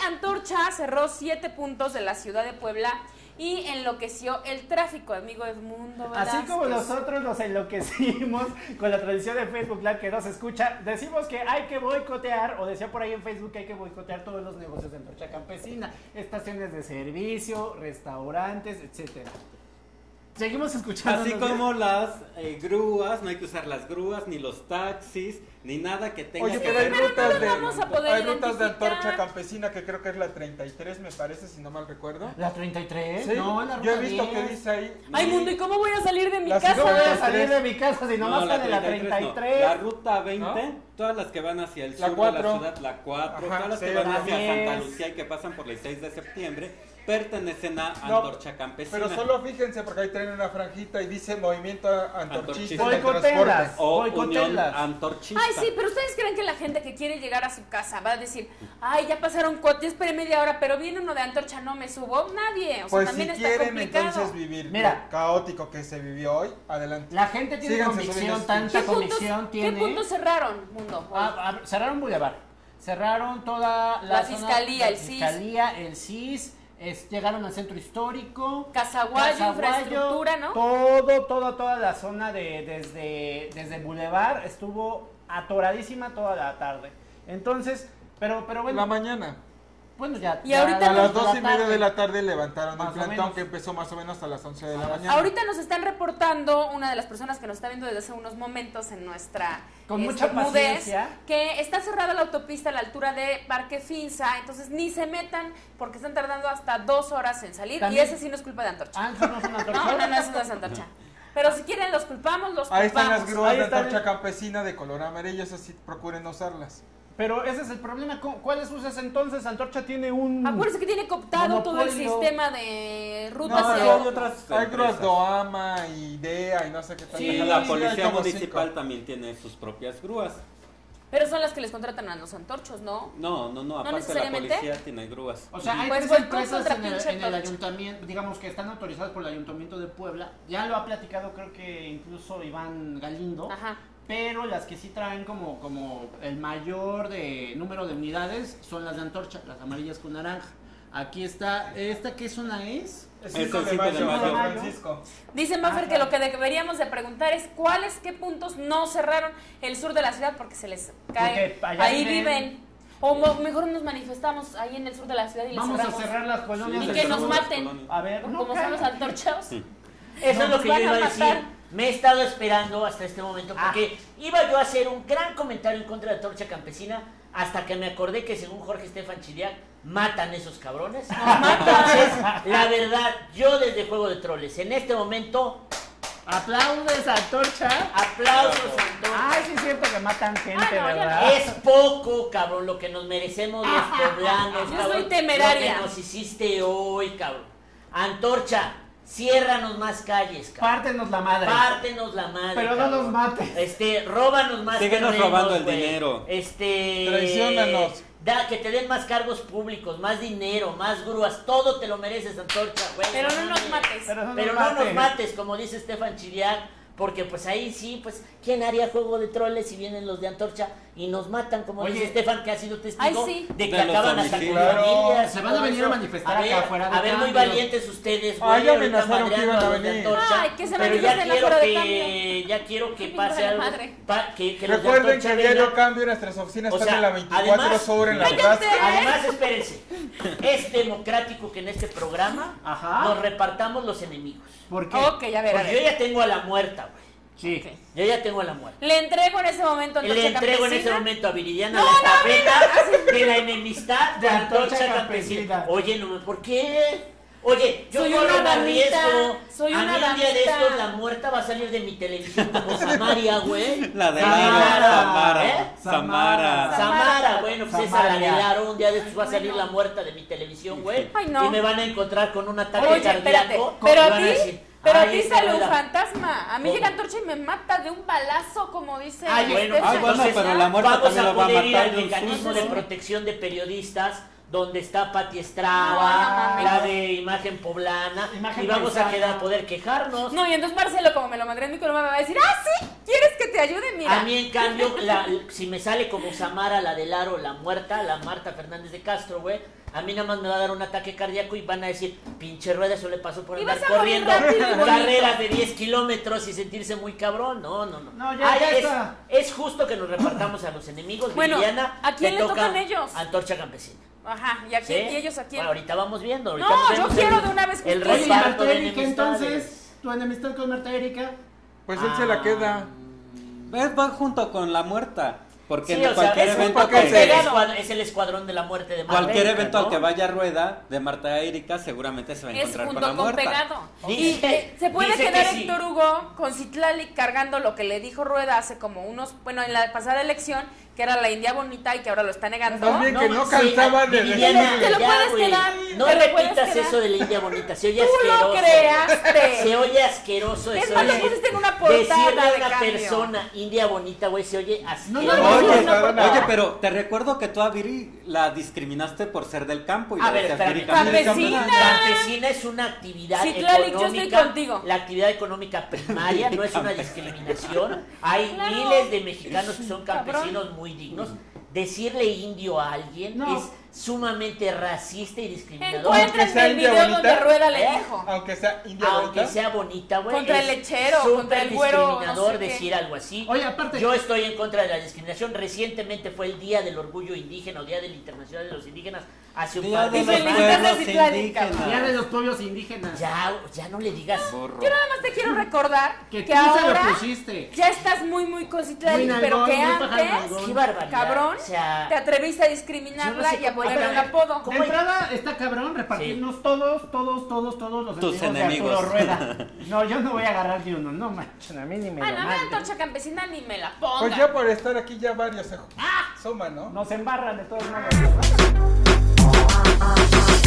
Antorcha cerró 7 puntos de la ciudad de Puebla y enloqueció el tráfico, amigo Edmundo Velázquez. Así como nosotros nos enloquecimos con la transmisión de Facebook Live que no se escucha, decimos que hay que boicotear, o decía por ahí en Facebook que hay que boicotear todos los negocios de Antorcha Campesina, estaciones de servicio, restaurantes, etcétera. Seguimos escuchando. Así como las grúas, no hay que usar las grúas, ni los taxis, ni nada que tenga Oye, que pero ver hay con rutas de identificar. Antorcha Campesina que creo que es la 33, me parece, si no mal recuerdo. ¿La 33? Sí, No, la ruta yo he visto 10. que dice ahí. Ay, Mundo, ¿y cómo voy a salir de mi La casa? No voy a 33. salir de mi casa si nomás la sale la 33. La ruta 20, ¿no? Todas las que van hacia el La sur de 4. la ciudad, la 4, Ajá, todas las sí, que van la hacia 10. Santa Lucía y que pasan por el 6 de septiembre, pertenecen a No, Antorcha Campesina. Pero solo fíjense porque ahí tienen una franjita y dice Movimiento Antorchista del Boicotelas. Transporte. O boicotelas. Unión Antorchista. Ay, sí, pero ¿ustedes creen que la gente que quiere llegar a su casa va a decir, ay, ya pasaron ya esperé media hora, pero viene uno de Antorcha, no me subo? Nadie, o sea, Pues si también está quieren complicado. entonces vivir Mira. lo caótico que se vivió hoy, adelante. La gente tiene Síganse convicción, subiendo tanta ¿Qué convicción tiene. ¿Qué puntos cerraron, Mundo? Cerraron Boulevard, cerraron toda La zona, Fiscalía, el Fiscalía, el CIS, llegaron al centro histórico, Casaguayo, infraestructura, ¿no? Toda la zona desde Boulevard estuvo atoradísima toda la tarde. Entonces, pero bueno. La mañana. Bueno, ya. Y ahorita A las de 2:30 de la tarde levantaron Más el o plantón menos. que empezó más o menos a las 11 de la Ah, mañana. Ahorita nos están reportando una de las personas que nos está viendo desde hace unos momentos en nuestra Con mucha Mudez, paciencia. que está cerrada la autopista a la altura de Parque Finza, entonces ni se metan porque están tardando hasta 2 horas en salir. También- Y ese sí no es culpa de Antorcha. Ah, ¿eso no es una Antorcha? No, eso no es Antorcha. Pero si quieren los culpamos, los Ahí están las culpamos. grúas Ahí de están. Antorcha Campesina de color amarillo, esas sí procuren no usarlas. Pero ese es el problema. ¿Cuáles usas entonces? Antorcha tiene un... Acuérdense que tiene cooptado todo el Monopolio. sistema de rutas. No, de- hay otras Hay grúas empresas. Doama, IDEA y no sé qué tal. Sí, La sí, policía hay como municipal 5. también tiene sus propias grúas. Pero son las que les contratan a los antorchos, ¿no? No, aparte la necesariamente. policía tiene grúas. O sea, hay Pues tres boicot empresas contra en el pinche Antorcha. ayuntamiento, digamos que están autorizadas por el ayuntamiento de Puebla. Ya lo ha platicado, creo que incluso Iván Galindo. Ajá. Pero las que sí traen como el mayor número de unidades son las de Antorcha, las amarillas con naranja. Aquí está, ¿esta qué zona es? Es el 5 de 5 de mayo, mayo. San Francisco. Dice Maffer que claro. lo que deberíamos de preguntar es qué puntos no cerraron el sur de la ciudad porque se les cae. Porque allá Ahí viven. viven. O mejor nos manifestamos ahí en el sur de la ciudad y les Vamos a cerramos. cerrar las colonias Y del que nos sur. maten. A ver, no, Como son los cállate. antorchados. Eso es lo nos que yo van iba a a decir. matar. Me he estado esperando hasta este momento porque iba yo a hacer un gran comentario en contra de la Antorcha Campesina hasta que me acordé que según Jorge Estefan Chiriac matan esos cabrones. Entonces, la verdad, yo desde Juego de Troles, en este momento, Aplaudes a Antorcha. aplausos a Antorcha. Ay, sí es cierto que matan gente, Ah, no, ya ¿verdad? Es poco, cabrón, lo que nos merecemos los poblanos, Yo cabrón. soy temeraria. Lo que nos hiciste hoy, cabrón. Antorcha, ciérranos más calles, cabrón. Pártenos la madre. Pártenos la madre. Pero no cabrón. nos mates. Róbanos más Síguenos terrenos, robando el güey. dinero. Traiciónanos. Que te den más cargos públicos, más dinero, más grúas, todo te lo mereces, Antorcha, güey. Pero no nos mames. mates. Pero no Pero nos no nos mates. mates, como dice Estefan Chiriac, porque pues ahí sí, pues, ¿quién haría Juego de Troles si vienen los de Antorcha y nos matan, como Oye. dice Estefan, que ha sido testigo Ay, sí. de que De los acaban hasta con homicidios. familias? Se van a venir a manifestar acá afuera de A ver, muy Cambio. valientes ustedes, Ah, güey, ya ahorita amenazaron que madreando iban a los de venir. Antorcha. Ay, que se pero ya manifiesten quiero afuera de que Cambio. pase Hijo de la algo, madre. que los de Recuerden que Antorcha el diario vengan. Cambio, nuestras oficinas O están sea, en la 24 además- horas en la ¡Cállate! plaza. Además, espérense, es democrático que en este programa Ajá. nos repartamos los enemigos. ¿Por qué? Ok, a ver, a Porque yo ver. ya tengo a la muerta, güey. Sí. Ok. Yo ya tengo a la muerta. Le entrego en ese momento a Le Antorcha entrego en ese Campesina. momento a Viridiana No, la no, estafeta de la enemistad de De Antorcha Antorcha Campesina. Campesina. Oye, no, ¿por qué? Oye, yo Soy corro una más damita, riesgo. soy a mí una un día de damita. estos la muerta va a salir de mi televisión como Samaria, güey. La de Samara. Samara. ¿Eh? Samara. Samara, bueno, pues esa la de Samaria. Laro, un día de estos va a salir la muerta de mi televisión, güey. Ay, no. Y me van a encontrar con un ataque Oye, espérate. cardíaco. Pero y a van ti, decir, pero a "Ay, ti esta sale no un era". fantasma. A mí ¿Cómo? llega Antorcha y me mata de un balazo, como dice Ay, bueno, Estefan. bueno, entonces, pero la muerte vamos también a lo va a poder ir matar al de un mecanismo de susto. protección de periodistas, donde está Pati No, Estrada, no, la no. de Imagen Poblana, Imagen y vamos a paisana. poder quejarnos. No, y entonces Marcelo, como me lo mandé en mi columna, me va a decir, ¡ah, sí! ¿Quieres que te ayude? Mira. A mí, en cambio, si me sale como Samara, la del Aro, la muerta, la Marta Fernández de Castro, güey, a mí nada más me va a dar un ataque cardíaco y van a decir, pinche Rueda, eso le pasó por Y andar vas a morir corriendo rápido y bonito. carreras de 10 kilómetros y sentirse muy cabrón. No. No, ya está. Es justo que nos repartamos a los enemigos. Bueno, Viridiana, ¿a quién te le toca tocan ellos? Antorcha Campesina. Ajá, ¿y, ¿Sí? ¿y ellos a quién? Bueno, ahorita vamos viendo. Ahorita No, nos yo vemos quiero el- de una vez el justicia. Oye, reparto Marta de Erika, enemistades. entonces, tu enemistad con Marta Erika. Pues él se la queda. Va junto con la muerta. Porque Sí, en o sea, cualquier es, evento porque es el que... es el escuadrón de la muerte de Marta Cualquier Erika, evento ¿no? al que vaya Rueda de Marta Erika seguramente se va a Es encontrar con junto la con muerta. Pegado. Y Dice- se puede dice quedar que sí. Héctor Hugo con Citlali cargando lo que le dijo Rueda hace como en la pasada elección, que era la India bonita y que ahora lo está negando. Más bien que no sí, cansaba de Viridiana, decirle. Te lo ya, puedes güey. quedar, No te lo puedes repitas quedar. eso de la India bonita, se oye ¡Tú lo asqueroso. creaste! Se oye asqueroso Es eso. más, lo decir- pusiste en una portada decirle a de una cambio. persona India bonita, güey, se oye asqueroso. No, no, Oye, no, no, no. oye, pero te recuerdo que tú a Viri la discriminaste por ser del campo y A la ver, decías espérame. Viri Campesina. Campesina es una actividad Sí, Clalic, yo económica. estoy contigo. La actividad económica primaria no es una discriminación. Hay Claro. miles de mexicanos que son Cabrón. campesinos muy dignos. Decirle indio a alguien No. es sumamente racista y discriminador. Aunque Encuéntrenme sea el India video bonita. donde Rueda le ¿Eh? dijo. Aunque sea India Aunque bonita. sea bonita, güey. Contra es el lechero, súper contra el güero, discriminador no sé qué. decir algo así. Oye, aparte- Yo estoy en contra de la discriminación. Recientemente fue el Día del Orgullo Indígena o Día del Internacional de los Indígenas. Hace un Día par de de los felicidades semanas. pueblos y Clalic, indígenas. Día de los pueblos indígenas. Ya no le digas. Borro. Yo nada más te quiero recordar Que que tú se ahora lo pusiste. ya estás muy con Citlali, Muy pero nalgón, que muy paja antes, nalgón. Qué barbaridad. cabrón, O sea, te atreviste a yo no discriminarla sé y a cómo- ponerle un Ajá. apodo. ¿Cómo? De entrada está cabrón repartirnos todos los Tus enemigos de enemigos. Arturo Rueda. No, yo no voy a agarrar ni uno, no manches, a mí ni me Ah, lo no, a mí manden. Antorcha Campesina ni me la ponga. Pues ya por estar aquí ya varios se suman, ¿no? Nos embarran de todos modos.